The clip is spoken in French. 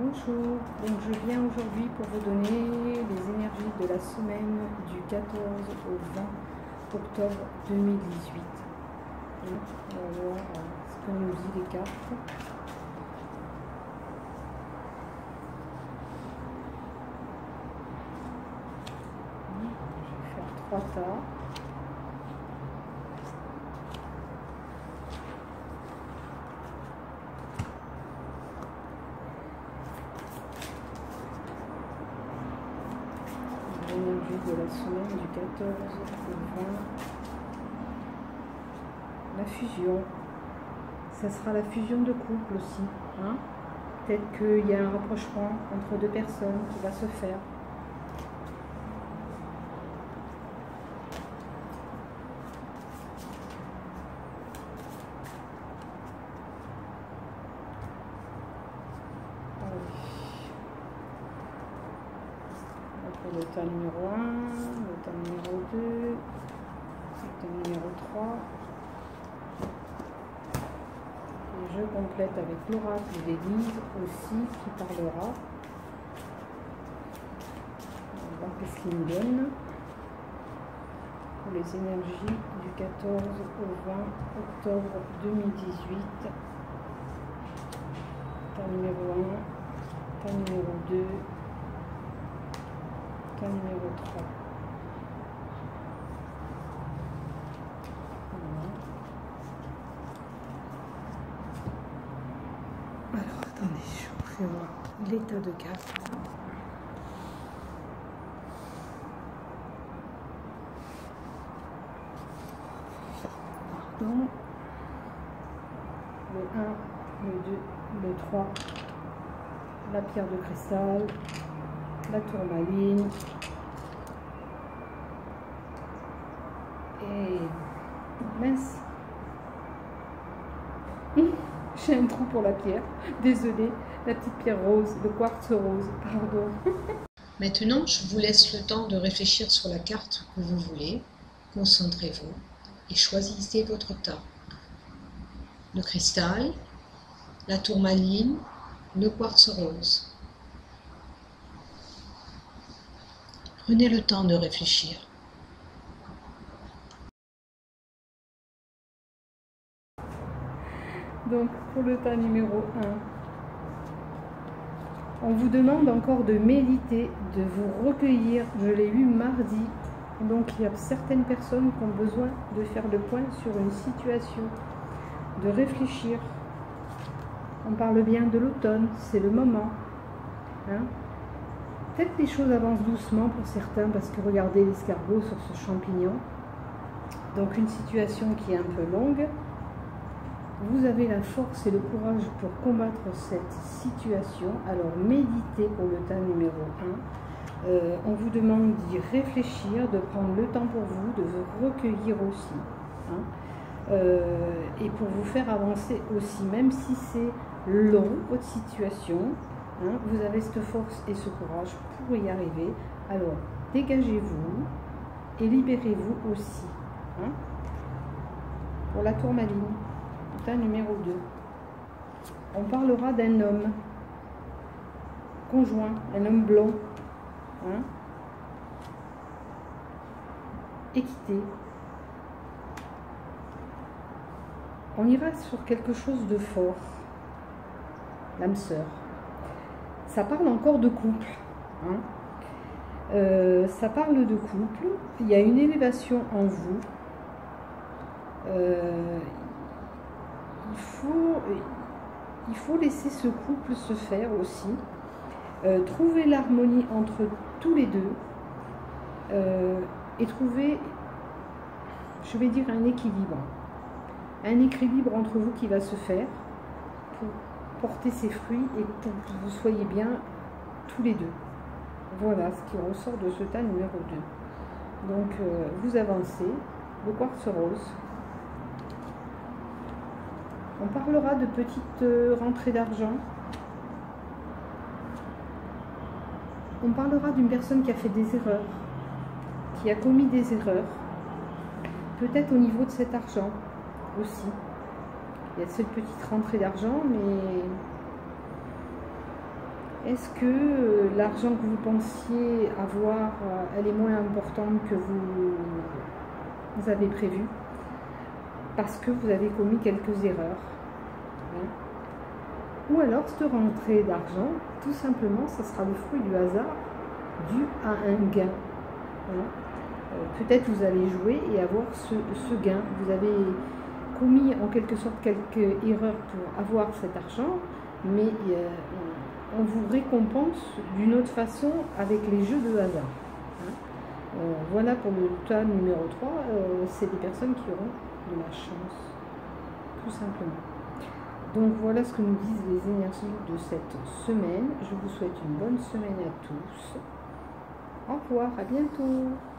Bonjour, donc je viens aujourd'hui pour vous donner les énergies de la semaine du 14 au 20 octobre 2018. Donc, on va voir ce que nous dit les cartes. Je vais faire 3 tas. L'énergie de la semaine du 14 au 20. La fusion. Ça sera la fusion de couple aussi. Hein? Peut-être qu'il y a un rapprochement entre deux personnes qui va se faire. Le tas numéro 1, le tas numéro 2, le tas numéro 3. Et je complète avec l'oracle d'Élise aussi qui parlera. On va voir qu'est-ce qu'il me donne. Pour les énergies du 14 au 20 octobre 2018. Tas numéro 1, tas numéro 2. Numéro 3. Voilà. Alors attendez, je vous fais voir l'état de cartes. Pardon. Le 1, le 2, le 3, la pierre de cristal, la tourmaline et mince, j'ai un trou pour la pierre, désolée, la petite pierre rose, le quartz rose, pardon. Maintenant, je vous laisse le temps de réfléchir sur la carte que vous voulez. Concentrez-vous et choisissez votre tas. Le cristal, la tourmaline, le quartz rose. Prenez le temps de réfléchir. Donc, pour le tas numéro 1, on vous demande encore de méditer, de vous recueillir. Je l'ai lu mardi. Donc, il y a certaines personnes qui ont besoin de faire le point sur une situation, de réfléchir. On parle bien de l'automne, c'est le moment. Hein? Peut-être les choses avancent doucement pour certains parce que regardez l'escargot sur ce champignon. Donc une situation qui est un peu longue. Vous avez la force et le courage pour combattre cette situation. Alors méditez pour le tas numéro 1. On vous demande d'y réfléchir, de prendre le temps pour vous, de vous recueillir aussi. Hein. Et pour vous faire avancer aussi, même si c'est long, votre situation. Hein, vous avez cette force et ce courage pour y arriver. Alors, dégagez-vous et libérez-vous aussi. Hein. Pour la tourmaline, tas numéro 2. On parlera d'un homme conjoint, un homme blanc. Hein, équité. On ira sur quelque chose de fort. L'âme sœur. Ça parle encore de couple. Hein. Ça parle de couple. Il y a une élévation en vous. Il faut laisser ce couple se faire aussi. Trouver l'harmonie entre tous les deux. Et trouver, je vais dire, un équilibre. Un équilibre entre vous qui va se faire pour porter ses fruits et pour que vous soyez bien tous les deux. Voilà ce qui ressort de ce tas numéro 2. Donc vous avancez, le quartz rose. On parlera de petites rentrées d'argent. On parlera d'une personne qui a fait des erreurs, qui a commis des erreurs, peut-être au niveau de cet argent aussi. Il y a cette petite rentrée d'argent, mais Est-ce que l'argent que vous pensiez avoir, elle est moins importante que vous avez prévu parce que vous avez commis quelques erreurs, hein? Ou alors cette rentrée d'argent, tout simplement, ça sera le fruit du hasard dû à un gain, hein? Peut-être vous allez jouer et avoir ce gain. Vous avez commis en quelque sorte quelques erreurs pour avoir cet argent, mais on vous récompense d'une autre façon avec les jeux de hasard, hein. Voilà pour le tas numéro 3, c'est des personnes qui auront de la chance, tout simplement. Donc voilà ce que nous disent les énergies de cette semaine. Je vous souhaite une bonne semaine à tous. Au revoir, à bientôt.